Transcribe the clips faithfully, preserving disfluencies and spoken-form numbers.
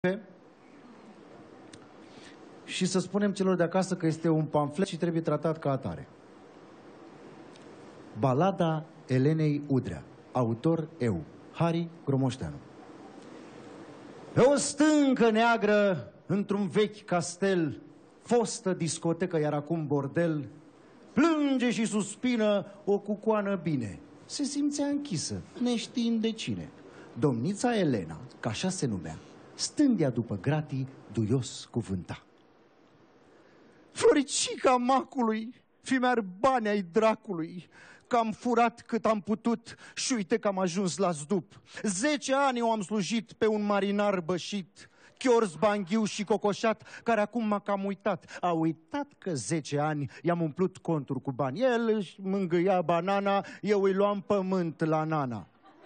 și să spunem celor de acasă că este un pamflet și trebuie tratat ca atare. Balada Elenei Udrea. Autor eu, Hari Gromoșteanu. Pe o stâncă neagră, într-un vechi castel, fostă discotecă, iar acum bordel, plânge și suspină o cucoană bine. Se simțea închisă, neștiind de cine. Domnița Elena, că așa se numea, stând ea după gratii, duios cuvânta. Floricica macului, fi mi-ar bani ai dracului, că am furat cât am putut și uite că am ajuns la zdup. Zece ani eu am slujit pe un marinar bășit, chiorz, banghiu și cocoșat, care acum m-a cam uitat. A uitat că zece ani i-am umplut conturi cu bani. El își mângâia banana, eu îi luam pământ la nana.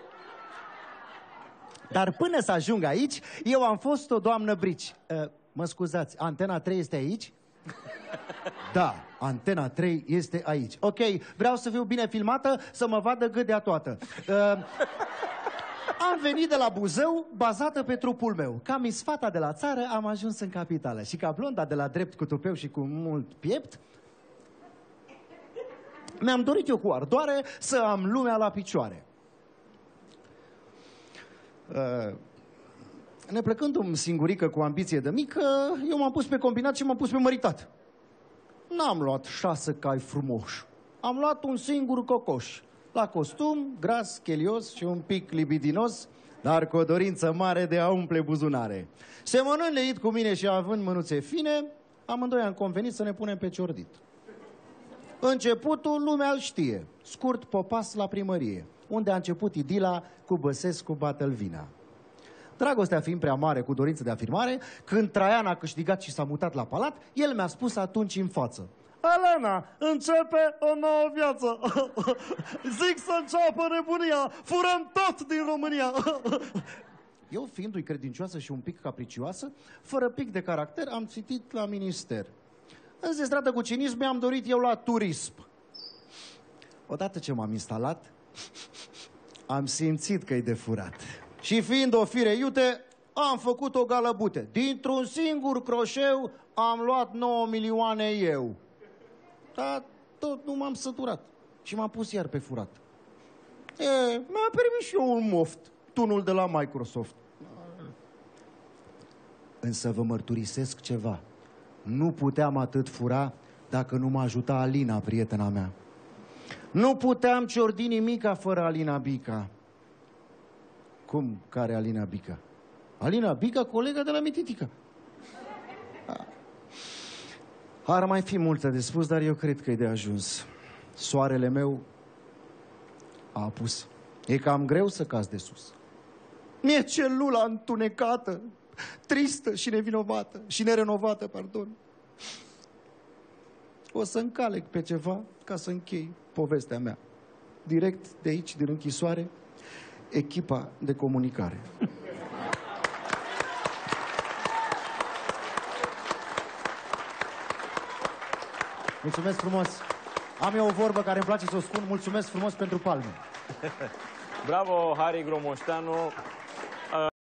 Dar până să ajung aici, eu am fost o doamnă brici. Uh, mă scuzați, Antena trei este aici? Da, Antena trei este aici. Ok, vreau să fiu bine filmată, să mă vadă gâdea toată. Uh, am venit de la Buzău, bazată pe trupul meu. Ca misfata de la țară, am ajuns în capitală. Și ca blonda de la drept cu tupeu și cu mult piept, mi-am dorit eu cu ardoare să am lumea la picioare. Uh, neplecându-mi singurică cu ambiție de mică, eu m-am pus pe combinat și m-am pus pe măritat. N-am luat șase cai frumoși. Am luat un singur cocoș. La costum, gras, chelios și un pic libidinos, dar cu o dorință mare de a umple buzunare. Semănând leit cu mine și având mânuțe fine, amândoi am convenit să ne punem pe ciordit. Începutul lumea îl știe. Scurt popas la primărie, unde a început idila cu Băsescu Bătălvina. Dragostea fiind prea mare cu dorință de afirmare, când Traian a câștigat și s-a mutat la palat, el mi-a spus atunci în față: Elena, începe o nouă viață. Zic să înceapă nebunia, furăm tot din România. Eu, fiindu-i credincioasă și un pic capricioasă, fără pic de caracter, am citit la minister. În zestradă cu cinism mi-am dorit eu la turism. Odată ce m-am instalat, am simțit că-i de furat. Și fiind o fire iute, am făcut o galăbute. Dintr-un singur croșeu am luat nouă milioane eu. Dar tot nu m-am săturat și m-am pus iar pe furat. E, mi-a permis și eu un moft, tunul de la Microsoft. Însă vă mărturisesc ceva. Nu puteam atât fura dacă nu mă ajuta Alina, prietena mea. Nu puteam ciordi nimica fără Alina Bica. Cum care Alina Bica? Alina Bica, colega de la Mititica. Ar mai fi multe de spus, dar eu cred că e de ajuns. Soarele meu a apus. E cam greu să caz de sus. Mi-e celula întunecată, tristă și nevinovată, și nerenovată, pardon. O să încalec pe ceva ca să închei povestea mea. Direct de aici, din închisoare, echipa de comunicare. Mulțumesc frumos. Am eu o vorbă care îmi place să o spun. Mulțumesc frumos pentru palme. Bravo, Hari Gromoșteanu.